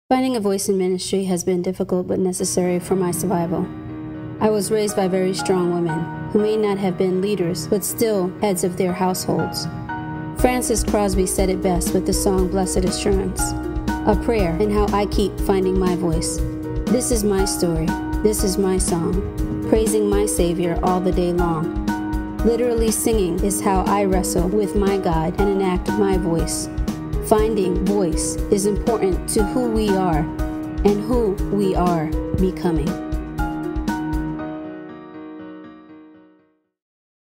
Finding a voice in ministry has been difficult but necessary for my survival. I was raised by very strong women who may not have been leaders but still heads of their households. Frances Crosby said it best with the song Blessed Assurance, a prayer and how I keep finding my voice. This is my story, this is my song, praising my Savior all the day long. Literally singing is how I wrestle with my God and enact my voice. Finding voice is important to who we are and who we are becoming.